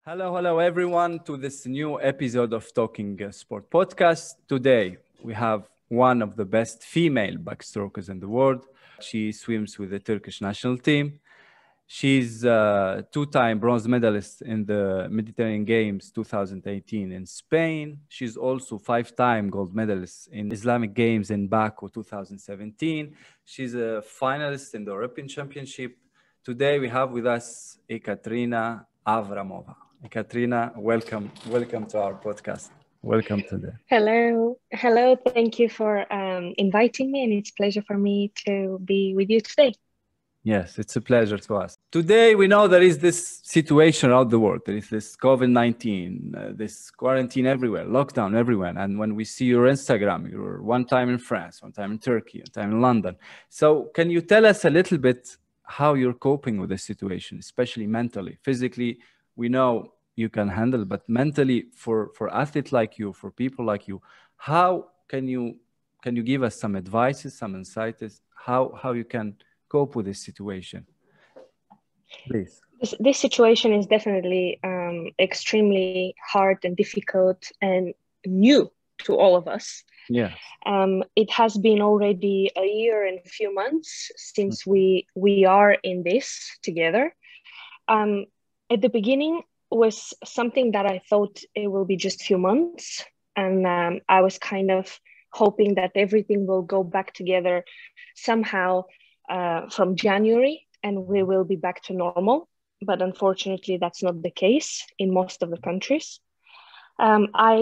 Hello, everyone, to this new episode of Talking Sport Podcast. Today, we have one of the best female backstrokers in the world. She swims with the Turkish national team. She's a two-time bronze medalist in the Mediterranean Games 2018 in Spain. She's also five-time gold medalist in Islamic Games in Baku 2017. She's a finalist in the European Championship. Today we have with us Ekaterina Avramova. Ekaterina, welcome to our podcast. Welcome to the... Hello. Thank you for inviting me, and it's a pleasure for me to be with you today. Yes, it's a pleasure to us. Today, we know there is this situation around the world. There is this COVID-19, this quarantine everywhere, lockdown everywhere. And when we see your Instagram, you're one time in France, one time in Turkey, one time in London. So can you tell us a little bit how you're coping with the situation, especially mentally? Physically, we know you can handle, but mentally, for athletes like you, for people like you, how can you give us some advices, some insights, how you can cope with this situation, please? This situation is definitely extremely hard and difficult and new to all of us. Yeah. It has been already a year and a few months since we are in this together. At the beginning was something that I thought it will be just a few months, and I was kind of hoping that everything will go back together somehow from January, and we will be back to normal. But unfortunately, that's not the case in most of the countries. I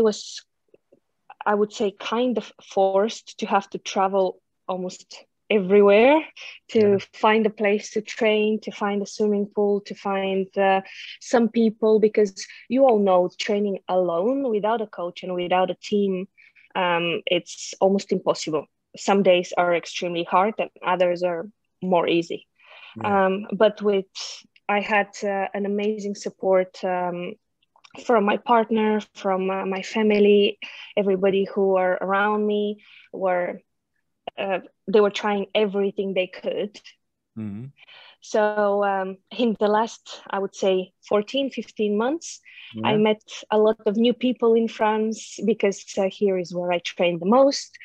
would say, kind of forced to have to travel almost everywhere to find a place to train, to find a swimming pool, to find some people, because you all know training alone without a coach and without a team, it's almost impossible. Some days are extremely hard and others are more easy. But I had an amazing support from my partner, from my family. Everybody who were around me they were trying everything they could. Mm-hmm. So in the last, I would say 14-15 months, I met a lot of new people in France, because here is where I train the most.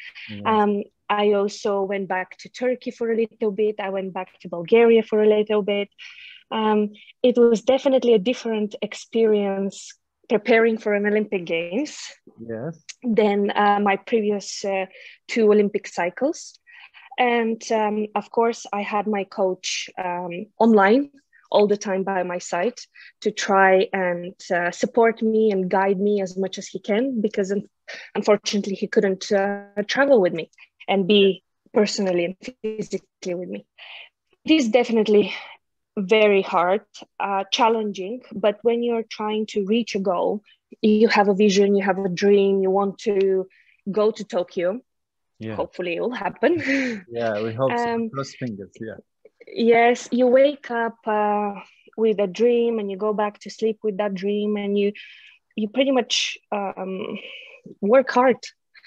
I also went back to Turkey for a little bit. I went back to Bulgaria for a little bit. It was definitely a different experience preparing for an Olympic Games than my previous two Olympic cycles. And of course, I had my coach online all the time by my side to try and support me and guide me as much as he can, because unfortunately he couldn't travel with me and be personally and physically with me. It is definitely very hard, challenging, but when you're trying to reach a goal, you have a vision, you have a dream, you want to go to Tokyo. Hopefully it will happen. We hope so. Cross fingers. Yes, you wake up with a dream and you go back to sleep with that dream, and you pretty much work hard.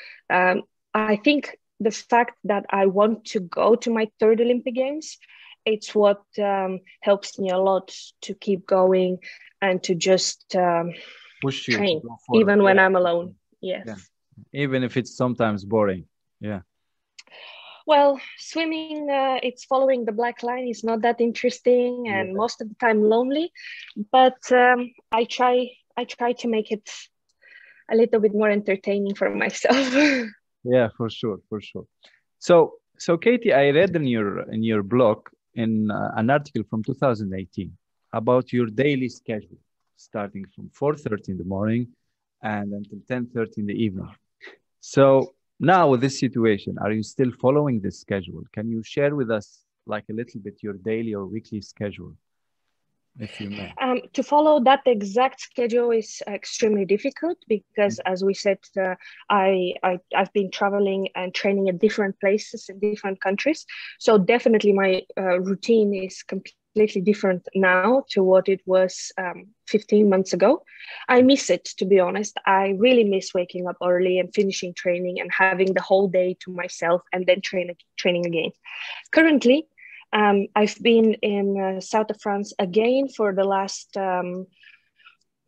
I think the fact that I want to go to my third Olympic Games, it's what helps me a lot to keep going and to just push you train, even when I'm alone. Yes. Yeah. Even if it's sometimes boring. Yeah. Well, swimming, it's following the black line. It's not that interesting, and most of the time lonely. But I try to make it a little bit more entertaining for myself. Yeah, for sure. So Katie, I read in your blog in an article from 2018 about your daily schedule, starting from 4:30 in the morning and until 10:30 in the evening. So now with this situation, are you still following this schedule? Can you share with us like a little bit your daily or weekly schedule, if you may? To follow that exact schedule is extremely difficult, because as we said, I've been traveling and training at different places in different countries. So definitely my routine is completely different now to what it was 15 months ago. I miss it, to be honest. I really miss waking up early and finishing training and having the whole day to myself and then training again. Currently, I've been in south of France again for the last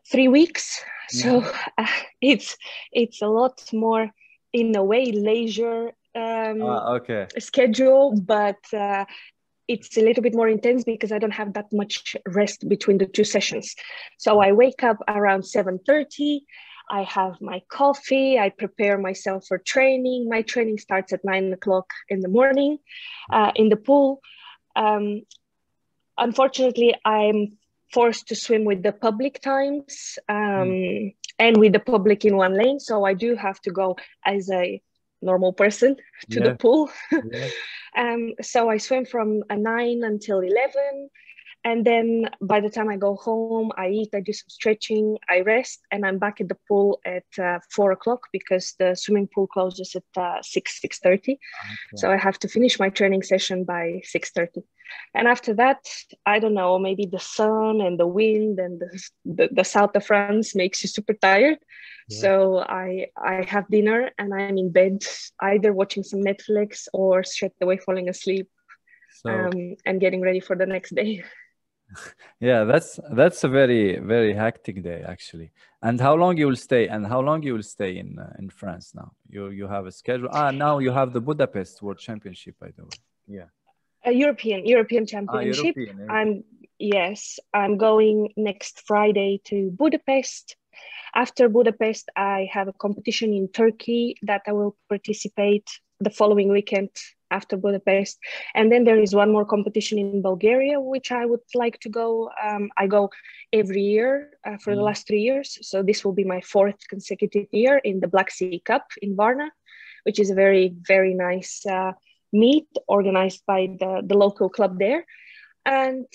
3 weeks. So Yeah. it's a lot more, in a way, leisure Okay. schedule, but it's a little bit more intense because I don't have that much rest between the two sessions. So I wake up around 7:30. I have my coffee. I prepare myself for training. My training starts at 9 o'clock in the morning in the pool. Unfortunately, I'm forced to swim with the public times and with the public in one lane. So I do have to go as a normal person to the Yeah. pool. Yeah. So I swim from 9 until 11. And then by the time I go home, I eat, I do some stretching, I rest, and I'm back at the pool at 4 o'clock because the swimming pool closes at 6:30. Okay. So I have to finish my training session by 6:30. And after that, I don't know, maybe the sun and the wind and the south of France makes you super tired. Yeah. So I have dinner and I'm in bed, either watching some Netflix or straight away falling asleep So and getting ready for the next day. yeah, that's a very very hectic day actually. And how long you will stay? And how long you will stay in France now? You have a schedule. Now you have the Budapest World Championship, by the way. Yeah. A European Championship. European. I'm going next Friday to Budapest. After Budapest, I have a competition in Turkey that I will participate the following weekend after Budapest. And then there is one more competition in Bulgaria, which I would like to go. I go every year for the last 3 years. So this will be my 4th consecutive year in the Black Sea Cup in Varna, which is a very, very nice meet organized by the local club there. And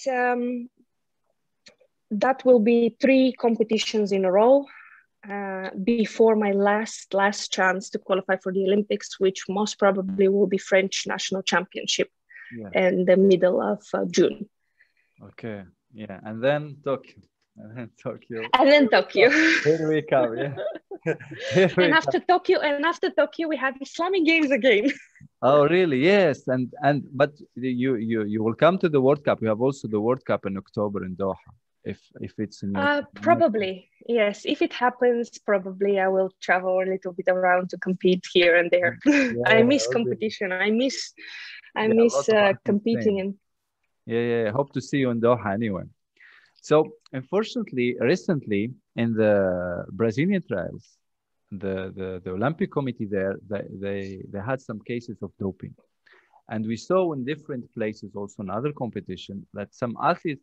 that will be 3 competitions in a row before my last chance to qualify for the Olympics, which most probably will be French National Championship in the middle of June. Okay. Yeah. And then Tokyo. And then Tokyo. Here we come. Yeah. And after Tokyo, we have Islamic Games again. Oh, really? Yes. But you will come to the World Cup. You have also the World Cup in October in Doha. If it's in probably, yes. If it happens, probably I will travel a little bit around to compete here and there. I miss competition. I miss competing. Yeah. Hope to see you in Doha anyway. So unfortunately, recently in the Brazilian trials, the Olympic Committee there, they had some cases of doping. And we saw in different places, also in other competition, that some athletes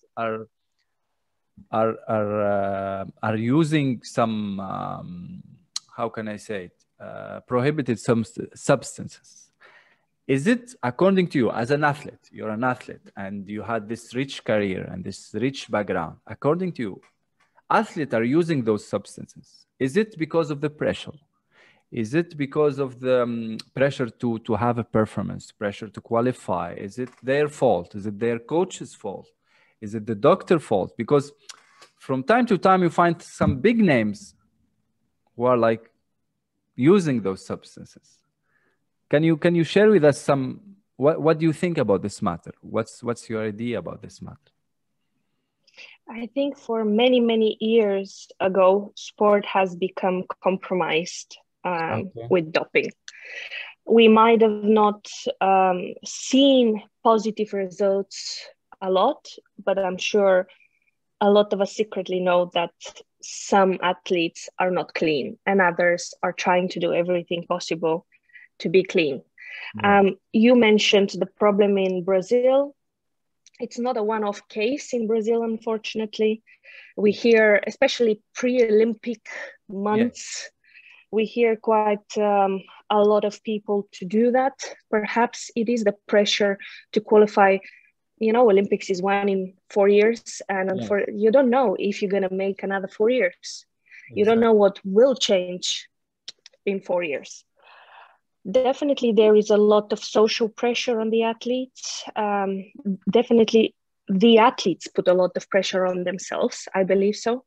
are using some how can I say it, prohibited substances. Is it, according to you, as an athlete, you're an athlete and you had this rich career and this rich background, according to you, athletes are using those substances, is it because of the pressure? Is it because of the pressure to have a performance, pressure to qualify? Is it their fault? Is it their coach's fault? Is it the doctor's fault? Because from time to time, you find some big names who are like using those substances. Can you share with us some, what do you think about this matter? What's your idea about this matter? I think for many, many years ago, sport has become compromised with doping. We might have not seen positive results a lot, but I'm sure a lot of us secretly know that some athletes are not clean and others are trying to do everything possible to be clean. You mentioned the problem in Brazil. It's not a one-off case in Brazil, unfortunately. We hear, especially pre-Olympic months, we hear quite a lot of people to do that. Perhaps it is the pressure to qualify. You know, Olympics is 1 in 4 years, and you don't know if you're going to make another 4 years. Exactly. You don't know what will change in 4 years. Definitely, there is a lot of social pressure on the athletes. Definitely, the athletes put a lot of pressure on themselves. I believe so.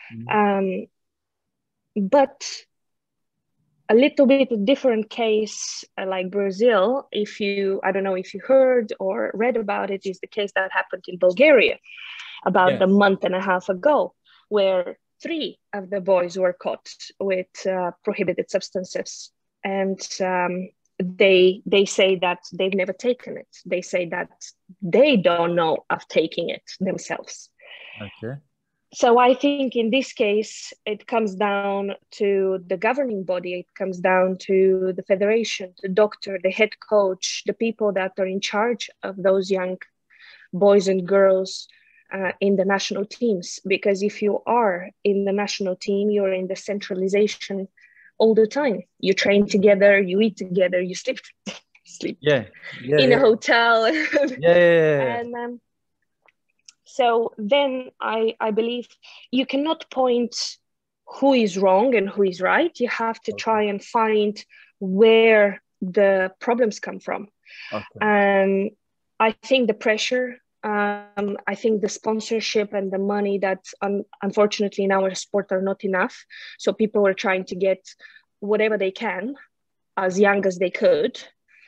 But a little bit different case like Brazil, I don't know if you heard or read about it, is the case that happened in Bulgaria about a month and a half ago, where three of the boys were caught with prohibited substances, and they say that they've never taken it. They say that they don't know of taking it themselves. Okay. So I think in this case, it comes down to the governing body. It comes down to the federation, the doctor, the head coach, the people that are in charge of those young boys and girls in the national teams. Because if you are in the national team, you're in the centralization all the time. You train together, you eat together, you sleep in a hotel. Yeah. And so then I believe you cannot point who is wrong and who is right. You have to try and find where the problems come from. And I think the pressure, I think the sponsorship and the money that unfortunately in our sport are not enough. So people are trying to get whatever they can as young as they could.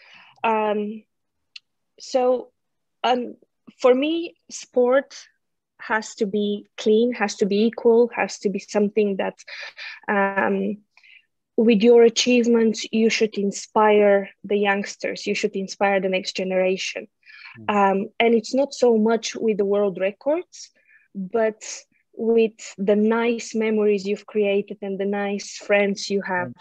For me, sport has to be clean, has to be equal, has to be something that with your achievements, you should inspire the youngsters, you should inspire the next generation. And it's not so much with the world records, but with the nice memories you've created and the nice friends you have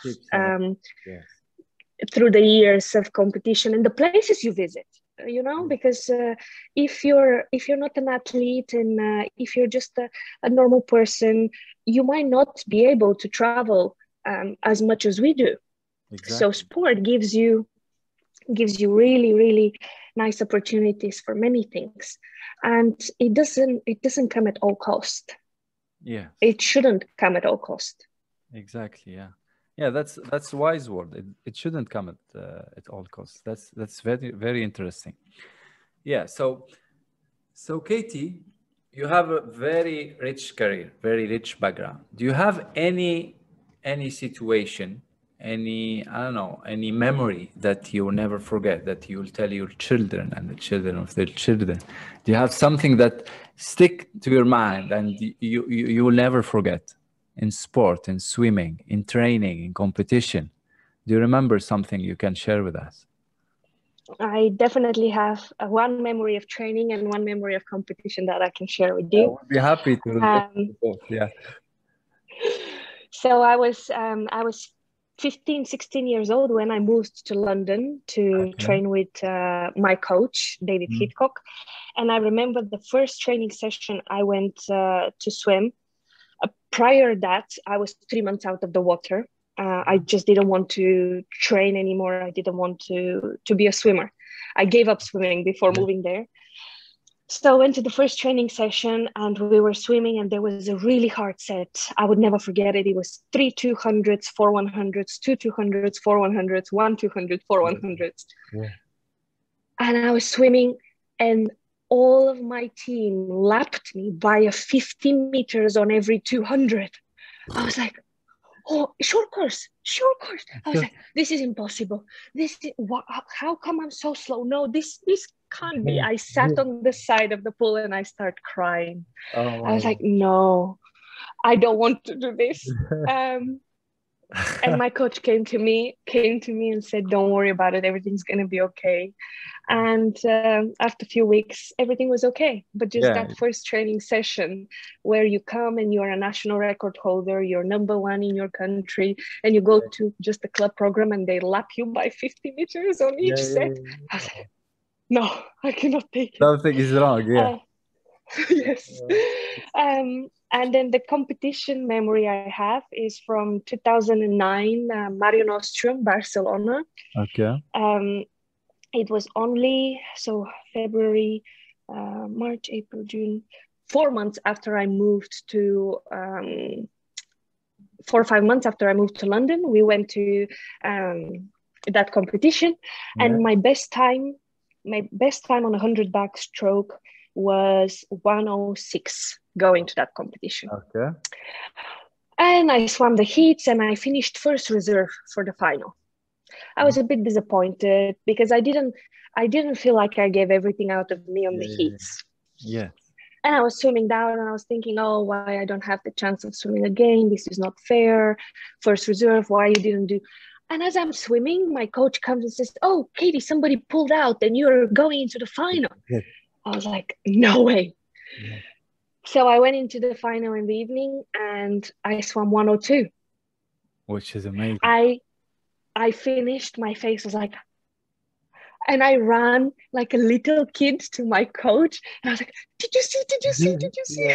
through the years of competition and the places you visit. Because if you're not an athlete and if you're just a normal person, you might not be able to travel as much as we do. Exactly. So sport gives you really, really nice opportunities for many things, and it doesn't come at all cost. Yeah, it shouldn't come at all cost. Exactly. Yeah, that's a wise word. It shouldn't come at all costs. That's very, very interesting. Yeah. So Katie, you have a very rich career, very rich background. Do you have any situation, any memory that you will never forget, that you will tell your children and the children of their children? Do you have something that stick to your mind and you will never forget? In sport, in swimming, in training, in competition? Do you remember something you can share with us? I definitely have one memory of training and one memory of competition that I can share with you. I would be happy to both. Yeah. So I was 15, 16 years old when I moved to London to train with my coach, David Hitchcock. And I remember the first training session I went to swim. Prior to that, I was 3 months out of the water. I just didn't want to train anymore. I didn't want to be a swimmer. I gave up swimming before moving there. So I went to the first training session and we were swimming and there was a really hard set. I would never forget it. It was 3 200s, 4 100s, 2 200s, 4 100s, 1 200, 4 100s. Yeah. And I was swimming and all of my team lapped me by 50 meters on every 200. I was like, oh, short course. I was like, this is impossible. How come I'm so slow? No, this can't be. I sat on the side of the pool and I started crying. Oh, I was like, no, I don't want to do this. And my coach came to me and said, don't worry about it. Everything's going to be okay. And after a few weeks, everything was okay. But just that first training session where you come and you're a national record holder, you're #1 in your country, and you go to just a club program and they lap you by 50 meters on each set. I was like, no, I cannot take it. Something is wrong, yes. And then the competition memory I have is from 2009, Mare Nostrum, Barcelona. Okay. It was only, February, March, April, June, 4 months after I moved to, 4 or 5 months after I moved to London, we went to that competition. And my best time on 100 backstroke was 1:06 going to that competition. Okay. And I swam the heats and I finished first reserve for the final. I was a bit disappointed because I didn't feel like I gave everything out of me on the heats. Yeah. And I was swimming down and I was thinking, oh, why I don't have the chance of swimming again? This is not fair. First reserve, why you didn't do? And as I'm swimming, my coach comes and says, oh, Katie, somebody pulled out and you're going into the final. Yeah. I was like, no way. Yeah. So I went into the final in the evening and I swam 102. Which is amazing. I finished, my face was like, and I ran like a little kid to my coach. And I was like, did you see? Did you see? Did you see?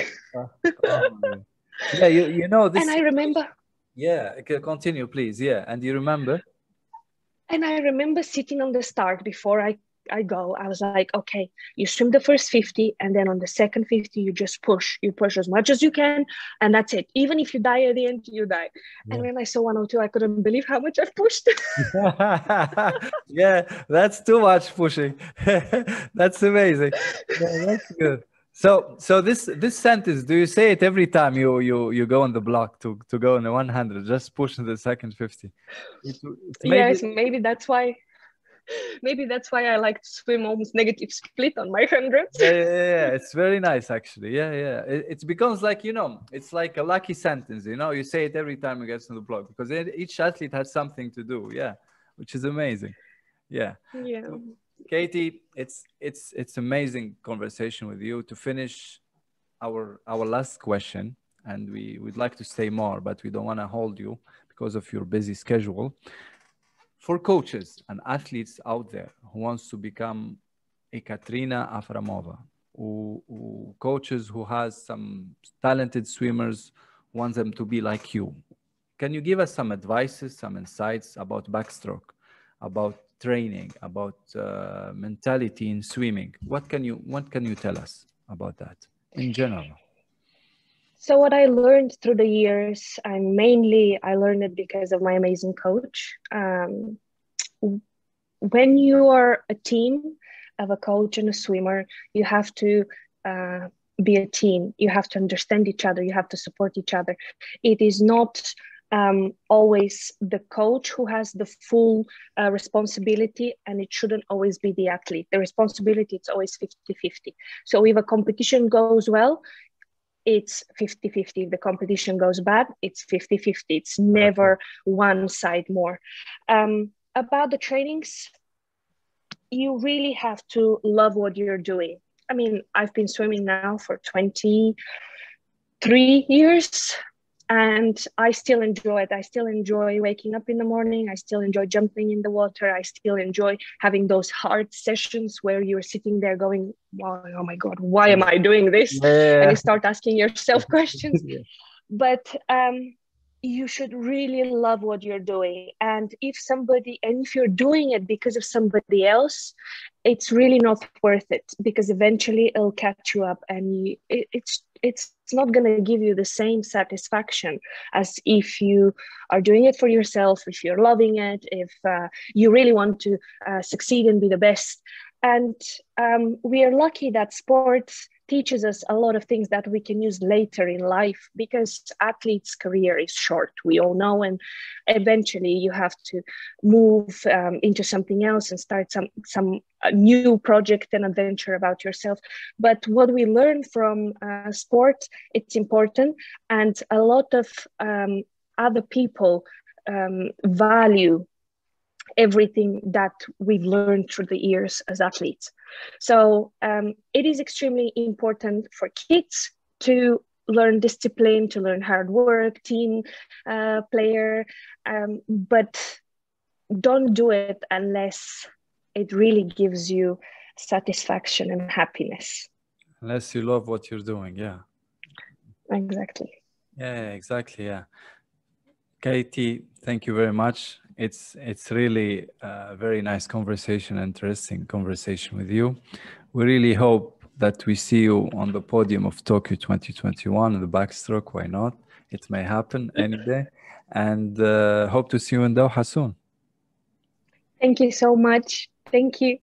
Yeah, you know this. And I remember. Yeah, continue, please. Yeah, and you remember? And I remember sitting on the start before I go. I was like, okay, you swim the first 50, and then on the second 50, you just push. You push as much as you can, and that's it. Even if you die at the end, you die. Yeah. And when I saw 102, I couldn't believe how much I've pushed. Yeah, that's too much pushing. That's amazing. Yeah, that's good. So this sentence, do you say it every time you go on the block to go on the 100? Just push in the second 50. Yes, maybe that's why. Maybe that's why I like to swim almost negative split on my 100s. Yeah, it's very nice actually. Yeah. It becomes like, it's like a lucky sentence. You say it every time you get on the block because each athlete has something to do. Yeah, which is amazing. Yeah. So, Katie, it's amazing conversation with you. To finish our last question, and we'd like to say more, but we don't want to hold you because of your busy schedule. For coaches and athletes out there who wants to become a Katrina Aframova, who coaches who has some talented swimmers, wants them to be like you, can you give us some advices, some insights about backstroke, about training, about mentality in swimming? What can you tell us about that in general? So what I learned through the years, and mainly I learned it because of my amazing coach. When you are a team of a coach and a swimmer, you have to be a team. You have to understand each other. You have to support each other. It is not always the coach who has the full responsibility, and it shouldn't always be the athlete. The responsibility, it's always 50-50. So if a competition goes well, it's 50-50. If the competition goes bad, it's 50-50. It's never one side more. About the trainings, you really have to love what you're doing. I mean, I've been swimming now for 23 years and I still enjoy it. I still enjoy waking up in the morning. I still enjoy jumping in the water. I still enjoy having those hard sessions where you're sitting there going, wow, oh my God, why am I doing this? Yeah. And you start asking yourself questions. Yeah. But you should really love what you're doing. And if you're doing it because of somebody else, it's really not worth it, because eventually it'll catch you up, and it's not going to give you the same satisfaction as if you are doing it for yourself, if you're loving it, if you really want to succeed and be the best. And we are lucky that sports teaches us a lot of things that we can use later in life, because athletes' career is short, we all know, and eventually you have to move into something else and start some new project and adventure about yourself. But what we learn from sport, it's important, and a lot of other people value everything that we've learned through the years as athletes. So it is extremely important for kids to learn discipline, to learn hard work, team player, but don't do it unless it really gives you satisfaction and happiness. Unless you love what you're doing, yeah. Exactly. Yeah, exactly, yeah. Katie, thank you very much. It's really a very nice conversation, interesting conversation with you. We really hope that we see you on the podium of Tokyo 2021 in the backstroke. Why not? It may happen any day. And hope to see you in Doha soon. Thank you so much. Thank you.